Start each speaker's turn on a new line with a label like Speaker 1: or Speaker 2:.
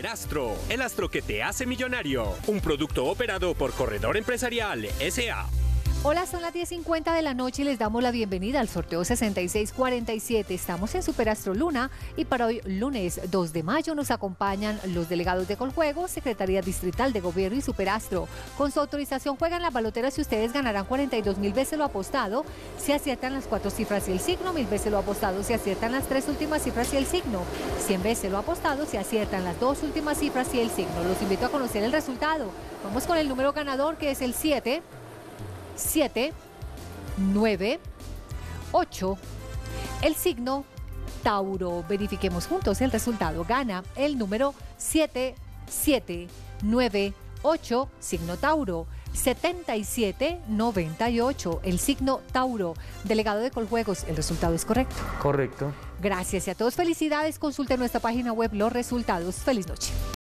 Speaker 1: Superastro, el astro que te hace millonario. Un producto operado por Corredor Empresarial S.A.
Speaker 2: Hola, son las 10:50 de la noche y les damos la bienvenida al sorteo 6647. Estamos en Superastro Luna y para hoy, lunes 2 de mayo, nos acompañan los delegados de Coljuegos, Secretaría Distrital de Gobierno y Superastro. Con su autorización juegan las baloteras y ustedes ganarán 42.000 veces lo apostado si aciertan las 4 cifras y el signo, 1.000 veces lo apostado si aciertan las 3 últimas cifras y el signo, 100 veces lo apostado si aciertan las 2 últimas cifras y el signo. Los invito a conocer el resultado. Vamos con el número ganador, que es el 7, 9, 8, el signo Tauro. Verifiquemos juntos el resultado. Gana el número 7798, signo Tauro. 7798, el signo Tauro. Delegado de Coljuegos, ¿el resultado es correcto?
Speaker 3: Correcto.
Speaker 2: Gracias y a todos felicidades. Consulte en nuestra página web los resultados. Feliz noche.